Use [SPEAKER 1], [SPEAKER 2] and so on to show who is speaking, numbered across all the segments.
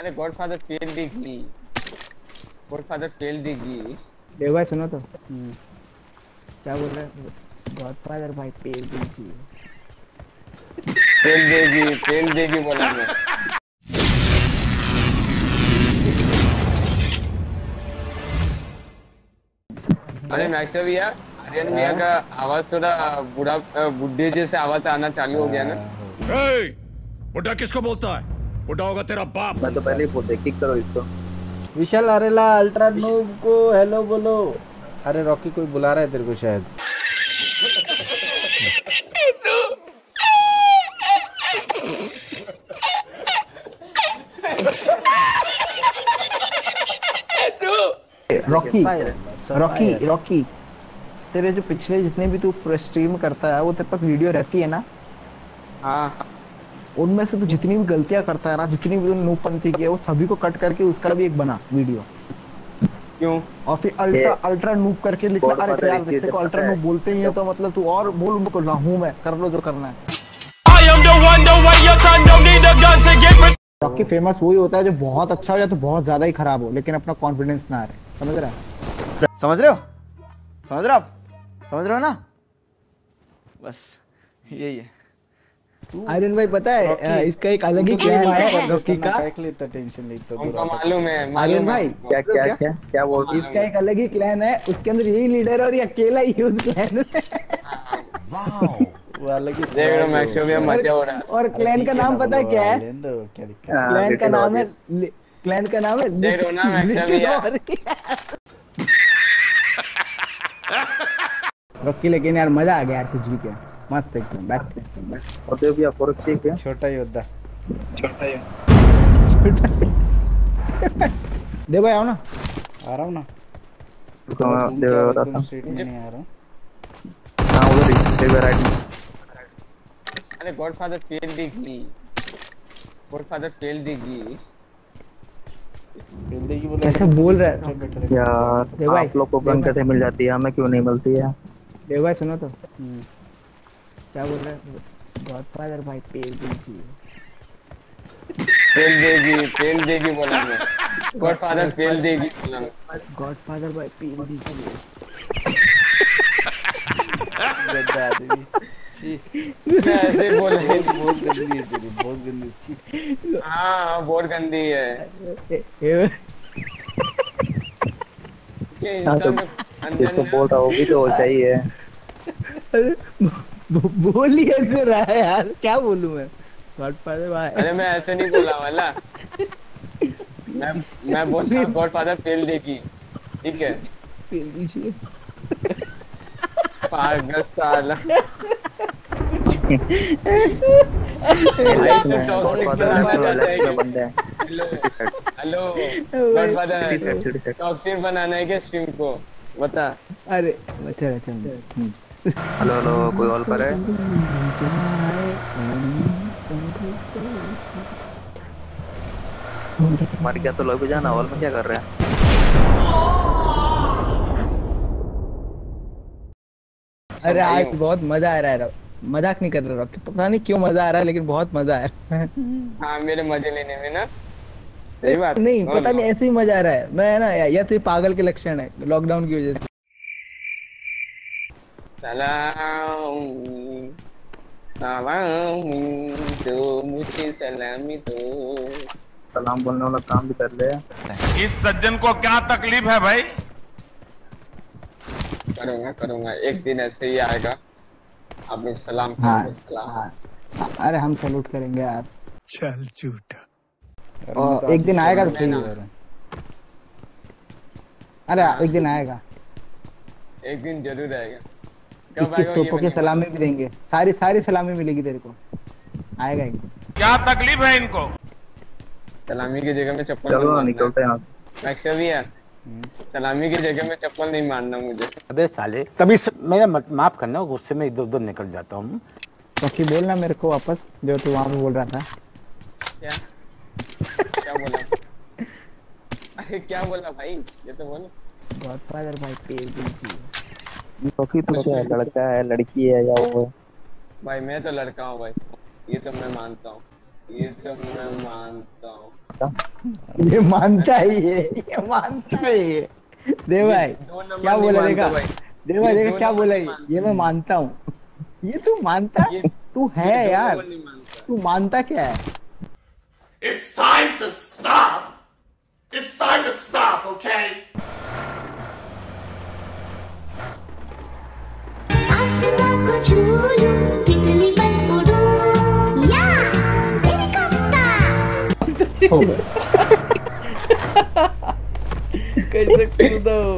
[SPEAKER 1] अरे godfather fail देगी, godfather fail देगी।
[SPEAKER 2] देव भाई सुनो तो क्या बोल रहे हैं? गॉडफादर भाई फेल दीजिए।
[SPEAKER 1] फेल देगी बोला मैं। अरे मैक्सो भैया, आर्यन भैया का आवाज थोड़ा बुढ़े जैसे आवाज आना चालू हो गया ना।
[SPEAKER 3] बुढ़ा किसको बोलता है? बुढ़ा होगा तेरा बाप।
[SPEAKER 4] मैं तो पहले ही बोलते किक करो इसको।
[SPEAKER 5] विशाल अरेला अल्ट्रा नूब को हेलो बोलो। अरे रॉकी कोई बुला रहा है तेरे को शायद।
[SPEAKER 2] रॉकी रॉकी रॉकी तेरे जो पिछले जितने भी तू स्ट्रीम करता है वो तेरे पास वीडियो रहती है ना?
[SPEAKER 1] हाँ,
[SPEAKER 2] उनमें से तू जितनी भी गलतियां करता है ना, जितनी भी नूबपंथी की है, वो सभी को कट करके उसका भी एक बना वीडियो।
[SPEAKER 1] क्यों?
[SPEAKER 2] और फिर अल्ट्रा नूब करके लिखना। अरे यार तेरे को अल्ट्रा नूब बोलते ही है तो मतलब तू और बोल उनको ना हूं मैं, कर लो जो करना है। रॉकी फेमस वही होता है जो बहुत अच्छा हो या तो बहुत ज्यादा ही खराब हो लेकिन अपना कॉन्फिडेंस ना रहे। समझ रहा है?
[SPEAKER 5] समझ रहे हो? समझ रहे हो आप? समझ रहे हो ना? बस यही है।
[SPEAKER 2] आर्यन भाई पता है इसका एक अलग ही क्लैन है रॉकी का।
[SPEAKER 5] लेता टेंशन लेता
[SPEAKER 1] उनको मालूम है।
[SPEAKER 2] आर्यन भाई
[SPEAKER 4] क्या क्या क्या क्या बोल रहे
[SPEAKER 2] इसका एक अलग ही क्लैन है, उसके अंदर यही लीडर है और ये अकेला ही है उस क्लैन में।
[SPEAKER 5] वो अलग ही
[SPEAKER 1] देख लो मैक्सो भैया मजा हो रहा है।
[SPEAKER 2] और क्लैन का नाम पता है क्या है?
[SPEAKER 5] क्या दिक्कत?
[SPEAKER 2] क्लैन का नाम है
[SPEAKER 1] देख लो ना मैक्सो भैया।
[SPEAKER 2] रॉकी लेकिन यार मजा आ गया यार कुछ भी क्या मस्त एकदम बैठ।
[SPEAKER 4] और देव भैया फॉरेक्स ठीक है।
[SPEAKER 5] छोटा योद्धा।
[SPEAKER 4] छोटा ही
[SPEAKER 2] देव भाई आओ ना।
[SPEAKER 5] आ रहा हूँ ना।
[SPEAKER 4] देव रहा था।
[SPEAKER 5] स्ट्रीट में नहीं आ रहा हूँ।
[SPEAKER 4] हां उधर ही देव राइट में।
[SPEAKER 1] अरे गॉडफादर फेल देगी, गॉडफादर फेल देगी।
[SPEAKER 2] कैसे बोल रहा है
[SPEAKER 4] यार? आप लोग को गन कैसे मिल जाती है, हमें क्यों नहीं मिलती है?
[SPEAKER 2] देव भाई सुनो तो क्या बोल रहे हैं? गॉडफादर भाई फेल दीजिए।
[SPEAKER 1] फेल देगी बोला मैं। गॉडफादर फेल देगी बोला मैं।
[SPEAKER 2] गॉडफादर भाई फेल दीजिए।
[SPEAKER 5] गद्दा आदमी।
[SPEAKER 1] ऐसे बोल रही थी।
[SPEAKER 5] बहुत गंदी है तेरी, बहुत गंदी।
[SPEAKER 1] हाँ बहुत गंदी है।
[SPEAKER 4] जिसको बोल रहा वो भी तो सही है।
[SPEAKER 2] बोल ही ऐसे रहा है यार, क्या बोलूं मैं? गॉडफादर भाई।
[SPEAKER 1] अरे मैं ऐसे नहीं बोला वाला। मैं बोल रहा हूँ गॉडफादर फेल देगी, ठीक है?
[SPEAKER 2] फेल दीजिए।
[SPEAKER 1] पागल साला। हेलो गॉडफादर, टॉक्सिक बनाना है क्या स्ट्रीम को? बता।
[SPEAKER 2] अरे अच्छा
[SPEAKER 4] हेलो हेलो कोई ऑल पर है? मर गया तो लोग जाना हॉल में क्या कर रहे हैं?
[SPEAKER 2] अरे आज बहुत मजा आ रहा है। मजाक नहीं कर रहा रॉकी, पता नहीं क्यों मजा आ रहा है लेकिन बहुत मजा आ रहा है।
[SPEAKER 1] हाँ मेरे मजे लेने में ना। सही बात
[SPEAKER 2] नहीं पता नहीं ऐसे ही मजा आ रहा है। मैं ना या तो ये पागल के लक्षण है लॉकडाउन की वजह से।
[SPEAKER 1] मुझे सलामी तो
[SPEAKER 4] सलाम बोलने वाला काम भी कर ले।
[SPEAKER 3] इस सज्जन को क्या तकलीफ है भाई?
[SPEAKER 1] करूंगा एक दिन ऐसे ही आएगा, आप लोग सलाम
[SPEAKER 2] करेंगे।
[SPEAKER 1] सलाम।
[SPEAKER 2] अरे हम सैल्यूट करेंगे यार।
[SPEAKER 3] चल झूठा।
[SPEAKER 2] और एक दिन आएगा तो सही। अरे एक दिन आएगा,
[SPEAKER 1] एक दिन जरूर आएगा।
[SPEAKER 2] 21 तोपों की सलामी भी देंगे, सारी सलामी मिलेगी तेरे को। आएगा एक दिन।
[SPEAKER 3] क्या तकलीफ है इनको?
[SPEAKER 1] सलामी की जगह में चप्पल
[SPEAKER 4] चलो ना निकलते हैं।
[SPEAKER 1] मैक्सो भैया सलामी की जगह में चप्पल नहीं मारना मुझे।
[SPEAKER 6] अबे साले कभी मेरा माफ करना, गुस्से में इधर उधर निकल जाता हूँ।
[SPEAKER 2] बाकी बोलना मेरे को वापस जो तू वहां पे बोल रहा था।
[SPEAKER 1] क्या बोला? अरे क्या बोला भाई, ये तो बोलो।
[SPEAKER 2] गॉडफादर भाई फेल दीजिए।
[SPEAKER 4] बाकी तो क्या है, लड़का है लड़की है या वो?
[SPEAKER 1] भाई मैं तो लड़का हूँ भाई, ये तो मैं मानता हूँ, ये तो मैं मानता हूँ।
[SPEAKER 4] था।
[SPEAKER 2] ये मानता है, ये मानता है ये। देव भाई
[SPEAKER 1] दो नंबर
[SPEAKER 2] क्या
[SPEAKER 1] नहीं
[SPEAKER 2] बोला,
[SPEAKER 1] मानता
[SPEAKER 2] देखा
[SPEAKER 1] भाई।
[SPEAKER 2] देव भाई,
[SPEAKER 1] ये
[SPEAKER 2] देखा
[SPEAKER 1] दो
[SPEAKER 2] क्या
[SPEAKER 1] नंबर
[SPEAKER 2] बोला
[SPEAKER 1] नहीं
[SPEAKER 2] ये
[SPEAKER 1] मानता।
[SPEAKER 2] मैं मानता हूँ। ये तू मानता है,
[SPEAKER 1] ये-
[SPEAKER 2] तू है
[SPEAKER 1] ये दो
[SPEAKER 2] यार,
[SPEAKER 1] नंबर नहीं मानता।
[SPEAKER 2] तू मानता क्या है?
[SPEAKER 3] It's time to stop. It's time to stop, okay?
[SPEAKER 7] आसमां को छू लूं, तितली बन उड़ूं, या हेलीकॉप्टर।
[SPEAKER 5] कैसे कूदा हो?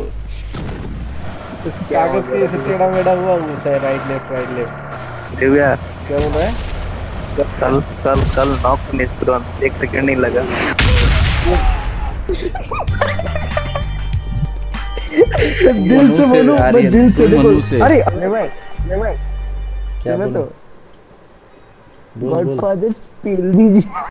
[SPEAKER 5] कागज के जैसे टेढ़ा मेढ़ा हुआ घुसा है, राइट लेफ्ट।
[SPEAKER 4] दिव्या
[SPEAKER 5] क्या बोल रहा है?
[SPEAKER 4] कल कल कल नॉक फिनिश तुरंत 1 सेकंड नहीं लगा।
[SPEAKER 2] दिल से बोलूं, मैं दिल से
[SPEAKER 5] मनु
[SPEAKER 2] देखो।
[SPEAKER 5] से।
[SPEAKER 2] अरे भाई
[SPEAKER 5] क्या
[SPEAKER 2] सुनो
[SPEAKER 5] बोला?
[SPEAKER 2] तो, गॉडफादर स्पिल दीजिए।